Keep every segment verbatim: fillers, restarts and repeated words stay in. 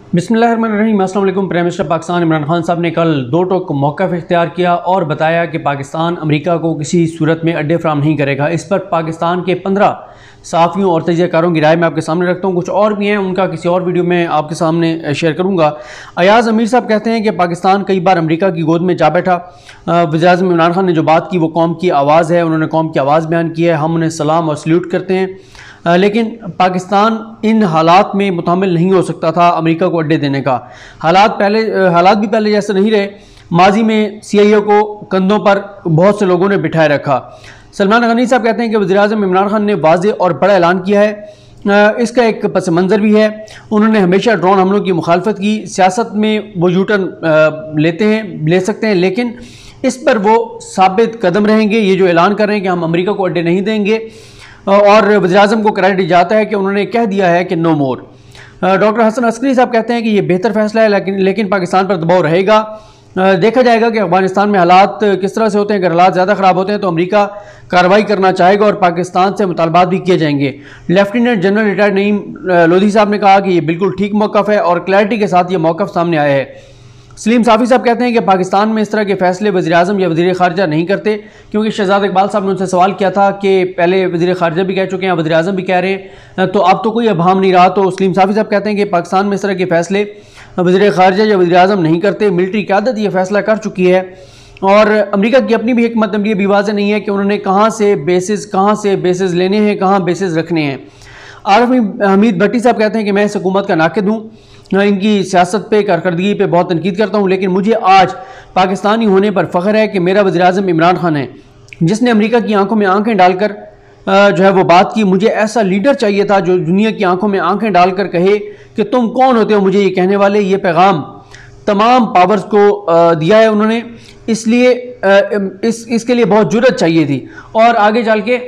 बिस्मिल्लाहिर्रहमानिर्रहीम। अस्सलाम वालेकुम। प्राइम मिनिस्टर पाकिस्तान इमरान खान साहब ने कल दो टोक मौक़िफ़ इख्तियार किया और बताया कि पाकिस्तान अमेरिका को किसी सूरत में अड्डे फ्राहम नहीं करेगा। इस पर पाकिस्तान के पंद्रह सहाफ़ियों और तजियाकारों की राय मैं आपके सामने रखता हूँ। कुछ और भी हैं, उनका किसी और वीडियो में आपके सामने शेयर करूँगा। अयाज़ अमीर साहब कहते हैं कि पाकिस्तान कई बार अमेरिका की गोद में जा बैठा। वज़ीर-ए-आज़म इमरान खान ने जो बात की वो कौम की आवाज़ है, उन्होंने कौम की आवाज़ बयान की है। हम उन्हें सलाम और सल्यूट करते हैं, लेकिन पाकिस्तान इन हालात में मुतामिल नहीं हो सकता था अमेरिका को अड्डे देने का। हालात पहले हालात भी पहले जैसे नहीं रहे। माजी में सी आई ए को कंधों पर बहुत से लोगों ने बिठाए रखा। सलमान गनी साहब कहते हैं कि वज़ीर-ए-आज़म इमरान खान ने वाज़ेह और बड़ा ऐलान किया है। इसका एक पस मंज़र भी है। उन्होंने हमेशा ड्रोन हमलों की मुखालफत की। सियासत में वो यू टर्न लेते हैं ले सकते हैं, लेकिन इस पर वो साबित कदम रहेंगे। ये जो ऐलान कर रहे हैं कि हम अमेरिका को अड्डे नहीं देंगे, और वज़ीर-ए-आज़म को क्रेडिट जाता है कि उन्होंने कह दिया है कि no more. Doctor Hasan Askari साहब कहते हैं कि ये बेहतर फैसला है, लेकिन लेकिन पाकिस्तान पर दबाव रहेगा। देखा जाएगा कि अफगानिस्तान में हालात किस तरह से होते हैं। अगर हालात ज़्यादा ख़राब होते हैं तो अमेरिका कार्रवाई करना चाहेगा और पाकिस्तान से मुतालबात भी किए जाएंगे। Lieutenant general retired Naeem Lodhi साहब ने कहा कि ये बिल्कुल ठीक मौक़िफ़ है और क्लैरिटी के साथ ये मौक़िफ़ सामने आया है। सलीम साफ़ी साहब कहते हैं कि पाकिस्तान में इस तरह के फैसले वज़ीर-ए-आज़म या वज़ीर ख़ारजा नहीं करते, क्योंकि शहज़ाद इकबाल साहब ने उनसे सवाल किया था कि पहले वज़ीर ख़ारजा भी कह चुके हैं, वज़ीर-ए-आज़म भी कह रहे हैं, तो अब तो कोई अभाम नहीं रहा। तो सलीम साफ़ी साहब कहते हैं कि पाकिस्तान में इस तरह के फैसले वज़ीर ख़ारजा या वज़ीर-ए-आज़म नहीं करते, मिलिट्री क़यादत ये फैसला कर चुकी है। और अमेरिका की अपनी भी हिकमत अमली भी वाज़ेह नहीं है कि उन्होंने कहाँ से बेसिस कहाँ से बेसिस लेने हैं, कहाँ बेसिस रखने हैं। आरिफ हमीद भट्टी साहब कहते हैं कि मैं इस हुकूमत का नाक़िद हूँ, इनकी सियासत पे कारकर्दगी पे बहुत तनकीद करता हूँ, लेकिन मुझे आज पाकिस्तानी होने पर फ़ख्र है कि मेरा वज़ीर-ए-आज़म इमरान खान है, जिसने अमेरिका की आंखों में आंखें डालकर जो है वो बात की। मुझे ऐसा लीडर चाहिए था जो दुनिया की आंखों में आंखें डालकर कहे कि तुम कौन होते हो मुझे ये कहने वाले। ये पैगाम तमाम पावर्स को दिया है उन्होंने, इसलिए इस इसके लिए बहुत जुर्रत चाहिए थी। और आगे चल के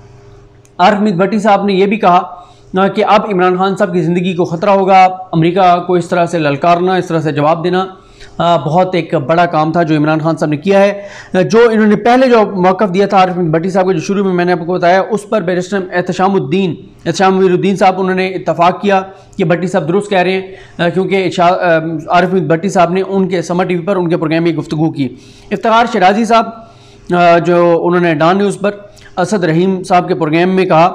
आरिफ हमीद भट्टी साहब ने यह भी कहा ना कि अब इमरान खान साहब की ज़िंदगी को ख़तरा होगा। अमेरिका को इस तरह से ललकारना, इस तरह से जवाब देना आ, बहुत एक बड़ा काम था जो इमरान खान साहब ने किया है। जो इन्होंने पहले जो मौक़िफ़ दिया था आरिफ भट्टी साहब को, जो शुरू में मैंने आपको बताया, उस पर बैरिस्टर एहतशामुद्दीन एहतशाम मीरुद्दीन साहब उन्होंने इत्तफ़ाक़ किया कि भट्टी साहब दुरुस्त कह रहे हैं, क्योंकि आरिफ भट्टी साहब ने उनके समर टी वी पर उनके प्रोग्राम में गुफ्तगू की। इफ्तिखार शराजी साहब जो उन्होंने डॉन न्यूज़ पर असद रहीम साहब के प्रोग्राम में कहा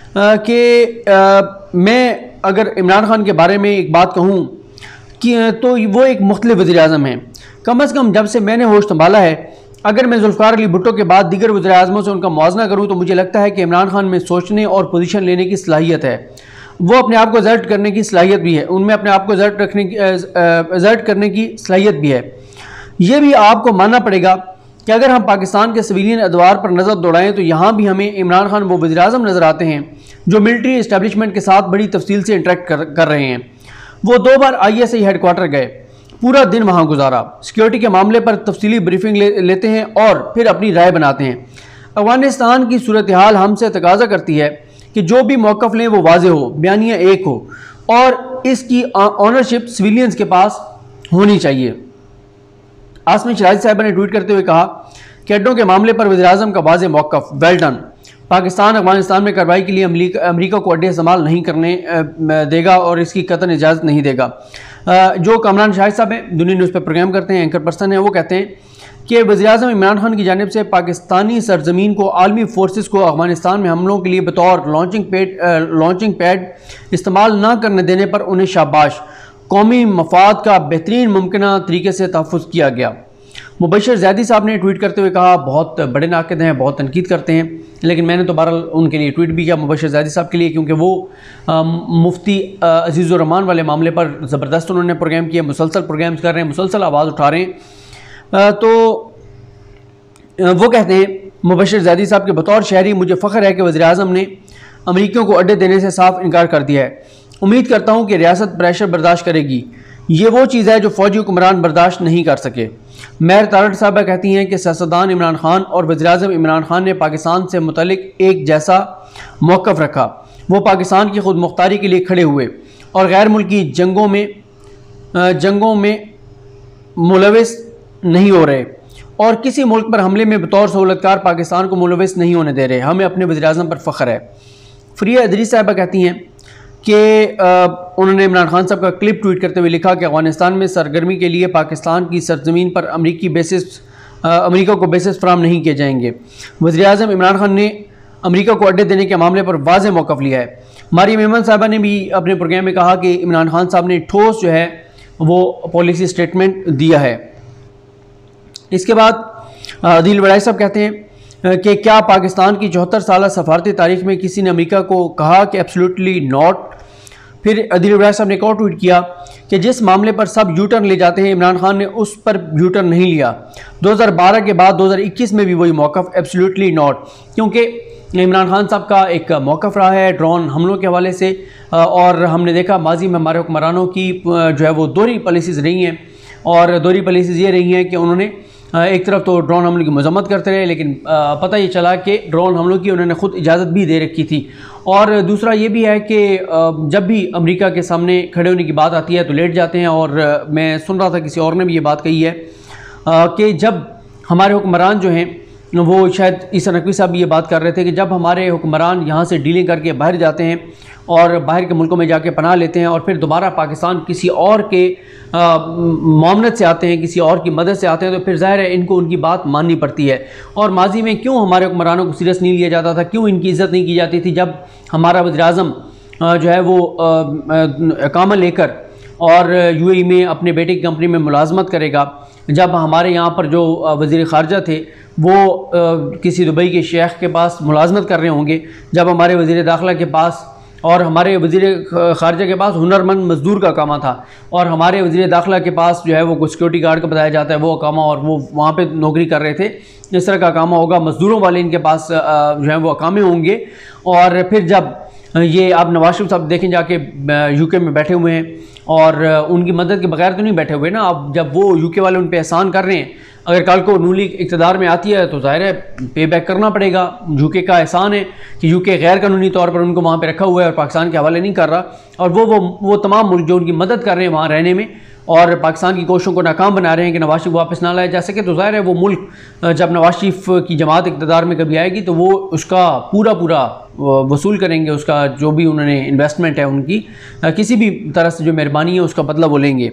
कि मैं अगर इमरान खान के बारे में एक बात कहूँ कि तो वो एक मुख्तलिफ वज़ीर-ए-आज़म है। कम अज़ कम जब से मैंने होश संभाला है, अगर मैं ज़ुल्फ़िकार अली भुट्टो के बाद दीगर वज़ीर-ए-आज़मों से उनका मुआवज़ना करूँ तो मुझे लगता है कि इमरान खान में सोचने और पोजीशन लेने की सलाहियत है। वो अपने आप को एज़र्ट करने की सलाहियत भी है, उनमें अपने आप को एज़र्ट रखने की एज़र्ट करने की सलाहियत भी है। ये भी आपको मानना पड़ेगा कि अगर हम पाकिस्तान के सिविलियन अदवार पर नज़र दौड़ाएँ तो यहाँ भी हमें इमरान खान वो वज़ीर-ए-आज़म नज़र आते हैं जो मिलिट्री इस्टेब्लिशमेंट के साथ बड़ी तफसील से इंटरेक्ट कर, कर रहे हैं। वो दो बार आई एस आई हेडक्वार्टर गए, पूरा दिन वहाँ गुजारा, सिक्योरिटी के मामले पर तफसीली ब्रीफिंग ले, लेते हैं और फिर अपनी राय बनाते हैं। अफगानिस्तान की सूरत हाल हमसे तकाजा करती है कि जो भी मौक़िफ़ लें वो वाज़ेह हो, बयानिया एक हो, और इसकी ऑनरशिप सिविलियंस के पास होनी चाहिए। आसमी शराजी साहब ने ट्वीट करते हुए कहा कि अड्डों के मामले पर वज़ीर-ए-आज़म का वाज़ेह मौक़िफ़, वेल डन। पाकिस्तान अफगानिस्तान में कार्रवाई के लिए अमेरिका को अड्डे इस्तेमाल नहीं करने देगा और इसकी कतई इजाज़त नहीं देगा। जो कामरान शाहिद साहब हैं, दुनिया न्यूज़ पर प्रोग्राम करते हैं, एंकर पर्सन हैं, वो कहते हैं कि वज़ीर-ए-आज़म इमरान खान की जानिब से पाकिस्तानी सरजमीन को आलमी फोर्सेस को अफगानिस्तान में हमलों के लिए बतौर लॉन्चिंग पैड लॉन्चिंग पैड इस्तेमाल न करने देने पर उन्हें शाबाश। कौमी मफाद का बेहतरीन मुमकिन तरीके से तहफ़्फ़ुज़ किया गया। मुबशर ज़ैदी साहब ने ट्वीट करते हुए कहा बहुत बड़े नाक़िद हैं, बहुत तनकीद करते हैं, लेकिन मैंने तो बहरहाल उनके लिए ट्वीट भी किया, मुबशर ज़ैदी साहब के लिए, क्योंकि वो आ, मुफ्ती अज़ीज़ुर रहमान वाले मामले पर ज़बरदस्त उन्होंने प्रोग्राम किया, मुसलसल प्रोग्राम्स कर रहे हैं, मुसलसल आवाज़ उठा रहे हैं। आ, तो वो कहते हैं मुबशर ज़ैदी साहब के बतौर शहरी मुझे फ़ख्र है कि वज़ीर-ए-आज़म ने अमरीकियों को अड्डे देने से साफ इनकार कर दिया है। उम्मीद करता हूँ कि रियासत प्रेशर बर्दाश्त करेगी। ये वो चीज़ है जो फ़ौजी हुक्मरान बर्दाश्त नहीं कर सके। महर तारड़ साहबा कहती हैं कि सियासतदान इमरान खान और वज़ीर-ए-आज़म इमरान खान ने पाकिस्तान से मुतल्लिक एक जैसा मौक़िफ़ रखा। वो पाकिस्तान की खुद मुख्तारी के लिए खड़े हुए और गैर मुल्की जंगों में जंगों में मुलविस नहीं हो रहे और किसी मुल्क पर हमले में बतौर सहूलतकार पाकिस्तान को मुलविस नहीं होने दे रहे। हमें अपने वज़ीर-ए-आज़म पर फ़ख्र है। फ़रिया इदरीस साहबा कहती हैं कि उन्होंने इमरान खान साहब का क्लिप ट्वीट करते हुए लिखा कि अफगानिस्तान में सरगर्मी के लिए पाकिस्तान की सरजमीन पर अमरीकी बेसिस अमेरिका को बेसिस फराहम नहीं किए जाएंगे। वज़ीर-ए-आज़म इमरान खान ने अमेरिका को अड्डे देने के मामले पर वाज़ेह मौक़िफ़ लिया है। मरियम मेमन साहिबा ने भी अपने प्रोग्राम में कहा कि इमरान खान साहब ने ठोस जो है वो पॉलिसी स्टेटमेंट दिया है। इसके बाद अदील वड़ाई साहब कहते हैं कि क्या पाकिस्तान की चौहत्तर साल सफारती तारीख में किसी ने अमेरिका को कहा कि एब्सोल्युटली नॉट। फिर अदील वड़ाई साहब ने एक और ट्वीट किया कि जिस मामले पर सब यू टर्न ले जाते हैं इमरान खान ने उस पर यू टर्न नहीं लिया। दो हज़ार बारह के बाद दो हज़ार इक्कीस में भी वही मौक़िफ़ एब्सोल्युटली नॉट, क्योंकि इमरान खान साहब का एक मौक़िफ़ रहा है ड्रोन हमलों के हवाले से, और हमने देखा माजी में हमारे हुक्मरानों की जो है वो दोहरी पॉलिसीज़ रही हैं, और दोहरी पॉलिसीज़ ये रही हैं कि उन्होंने एक तरफ तो ड्रोन हमलों की मजम्मत करते रहे, लेकिन पता ये चला कि ड्रोन हमलों की उन्होंने ख़ुद इजाज़त भी दे रखी थी। और दूसरा ये भी है कि जब भी अमेरिका के सामने खड़े होने की बात आती है तो लेट जाते हैं। और मैं सुन रहा था किसी और ने भी ये बात कही है कि जब हमारे हुक्मरान जो हैं वो, शायद ईसा नकवी साहब भी ये बात कर रहे थे कि जब हमारे हुक्मरान यहाँ से डीलिंग करके बाहर जाते हैं और बाहर के मुल्कों में जाके पनाह लेते हैं और फिर दोबारा पाकिस्तान किसी और के मामलत से आते हैं, किसी और की मदद से आते हैं, तो फिर ज़ाहिर है इनको उनकी बात माननी पड़ती है। और माजी में क्यों हमारे हुक्मरानों को सीरियस नहीं लिया जाता था, क्यों इनकी इज़्ज़त नहीं की जाती थी? जब हमारा वज़ीर-ए-आज़म जो है वो इकामा लेकर और यूएई में अपने बेटे की कंपनी में मुलाजमत करेगा, जब हमारे यहाँ पर जो वज़ीर ख़ारजा थे वो आ, किसी दुबई के शेख के पास मुलाजमत कर रहे होंगे, जब हमारे वज़ीर दाखिला के पास और हमारे वज़ीर ख़ारजा के पास हुनरमंद मज़दूर का कामा था, और हमारे वज़ीर दाखिला के पास जो है वो सिक्योरिटी गार्ड का बताया जाता है वो कामा, और वो वहाँ पे नौकरी कर रहे थे, इस तरह का कामा होगा। मज़दूरों वाले इनके पास जो है वो अकामे होंगे। और फिर जब ये आप नवाज शरीफ साहब देखें जाके यूके में बैठे हुए हैं, और उनकी मदद के बगैर तो नहीं बैठे हुए ना, अब जब वो यूके वाले उन पर एहसान कर रहे हैं, अगर कल को नून लीग इक़्तिदार में आती है तो ज़ाहिर है पे बैक करना पड़ेगा। यूके का एहसान है कि यूके गैर कानूनी तौर पर उनको वहाँ पे रखा हुआ है और पाकिस्तान के हवाले नहीं कर रहा, और वो वो वो तमाम मुल्क जो उनकी मदद कर रहे हैं वहाँ रहने में और पाकिस्तान की कोशिशों को नाकाम बना रहे हैं कि नवाज शरीफ वापस ना लाया जा सके, तो ज़ाहिर है वो मुल्क जब नवाज शरीफ की जमात इक़्तिदार में कभी आएगी तो वो उसका पूरा पूरा वसूल करेंगे, उसका जो भी उन्होंने इन्वेस्टमेंट है उनकी किसी भी तरह से जो मेहरबानी है उसका बदला वो लेंगे।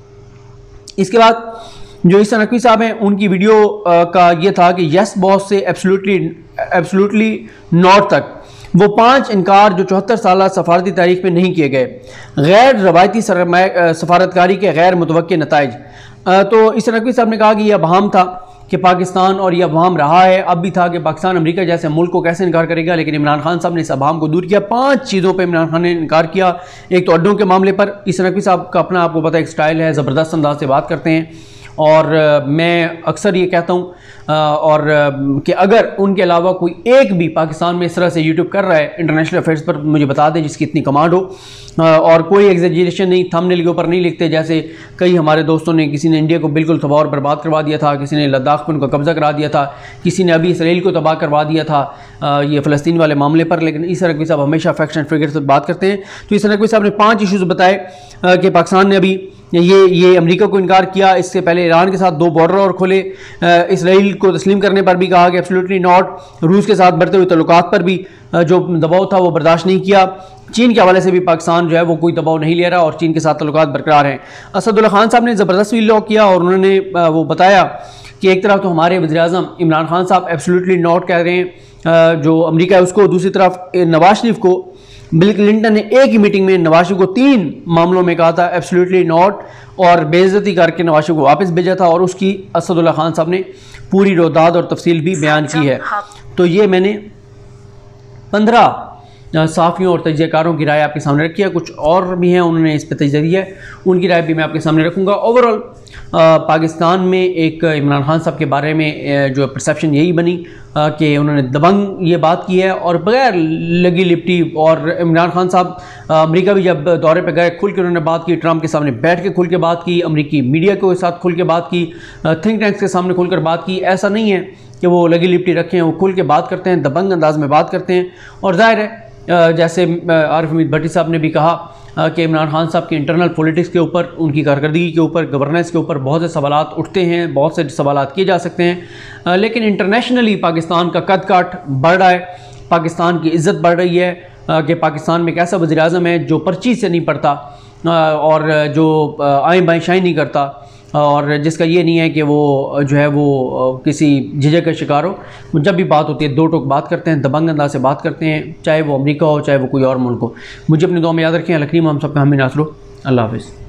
इसके बाद जो ईसा नकवी साहब हैं उनकी वीडियो का ये था कि यस बॉस से एब्सोल्युटली एब्सोल्युटली नॉट तक वो पांच इनकार जो चौहत्तर साल सफारती तारीख में नहीं किए गए, गैर रवायती सफारतकारी के गैर मुतवक्के नताइज। तो ईसा नकवी साहब ने कहा कि यह अबहम था कि पाकिस्तान, और यह अबहम रहा है, अब भी था कि पाकिस्तान अमेरिका जैसे मुल्क को कैसे इनकार करेगा, लेकिन इमरान खान साहब ने इस अबहम को दूर किया। पांच चीज़ों पे इमरान खान ने इनकार किया। एक तो अड्डों के मामले पर ईसा नकवी साहब का अपना आपको पता है एक स्टाइल है, ज़बरदस्त अंदाज से बात करते हैं, और मैं अक्सर ये कहता हूँ और कि अगर उनके अलावा कोई एक भी पाकिस्तान में इस तरह से यूट्यूब कर रहा है इंटरनेशनल अफेयर्स पर, मुझे बता दें जिसकी इतनी कमांड हो, और कोई एग्जेजरेशन नहीं, थंबनेल के ऊपर नहीं लिखते जैसे कई हमारे दोस्तों ने, किसी ने इंडिया को बिल्कुल तबाह और बर्बाद करवा दिया था, किसी ने लद्दाख पर उनका कब्ज़ा करा दिया था, किसी ने अभी इसराइल को तबाह करवा दिया था ये फ़लस्तीन वाले मामले पर, लेकिन ईसा नकवी साहब हमेशा फैक्ट्स एंड फिगर्स पर बात करते हैं। तो ईसा नकवी साहब ने पाँच इशूज़ बताए कि पाकिस्तान ने अभी ये ये अमेरिका को इनकार किया, इससे पहले ईरान के साथ दो बॉर्डर और खोले, इसराइल को तस्लीम करने पर भी कहा कि एब्सोल्युटली नॉट, रूस के साथ बढ़ते हुए तल्लुकात पर भी जो दबाव था वो बर्दाश्त नहीं किया, चीन के हवाले से भी पाकिस्तान जो है वो कोई दबाव नहीं ले रहा और चीन के साथ तल्लुकात बरकरार हैं। असदुल्ला खान साहब ने ज़बरदस्त वीडियो किया और उन्होंने वो बताया कि एक तरफ तो हमारे वज़ीर-ए-आज़म इमरान खान साहब एब्सोल्युटली नॉट कह रहे हैं जो अमेरिका है उसको, दूसरी तरफ नवाज शरीफ को बिल क्लिंटन ने एक ही मीटिंग में नवाज शरीफ को तीन मामलों में कहा था एब्सोल्युटली नॉट, और बेइज्जती करके नवाज शरीफ को वापस भेजा था, और उसकी असदुल्ला खान साहब ने पूरी रोदाद और तफसील भी बयान की है। तो ये मैंने पंद्रह साफ़ियों और तजज़ियाकारों की राय आपके सामने रखी है, कुछ और भी हैं उन्होंने इस पर तजज़िया दिया है, उनकी राय भी मैं आपके सामने रखूँगा। ओवरऑल पाकिस्तान में एक इमरान खान साहब के बारे में जो परसेप्शन यही बनी कि उन्होंने दबंग ये बात की है और बगैर लगी लिपटी, और इमरान खान साहब अमेरिका भी जब दौरे पे गए खुल के उन्होंने बात की, ट्रंप के सामने बैठ के खुल के बात की, अमेरिकी मीडिया के साथ खुल के बात की, थिंक टैंक्स के सामने खुलकर बात की। ऐसा नहीं है कि वो लगी लिपटी रखें, वो खुल के बात करते हैं, दबंग अंदाज में बात करते हैं। और ज़ाहिर है जैसे आरिफ हमीद भट्टी साहब ने भी कहा कि इमरान खान साहब की इंटरनल पॉलिटिक्स के ऊपर, उनकी कारकर्दगी के ऊपर, गवर्नेंस के ऊपर बहुत से सवालात उठते हैं, बहुत से सवालात किए जा सकते हैं, लेकिन इंटरनेशनली पाकिस्तान का कद काठ बढ़ रहा है, पाकिस्तान की इज़्ज़त बढ़ रही है, कि पाकिस्तान में एक ऐसा वज़ीर आज़म है जो पर्ची से नहीं पढ़ता और जो आएँ बाएँ शाएँ नहीं करता और जिसका ये नहीं है कि वो जो है वो किसी झिझक का शिकार हो। जब भी बात होती है दो टोक बात करते हैं, दबंग अंदाज से बात करते हैं, चाहे वो अमेरिका हो चाहे वो कोई और मुल्क हो। मुझे अपनी दुआ में याद रखें। अलकरीम हम सबका हमें नासरो। अल्लाह हाफ़िज़।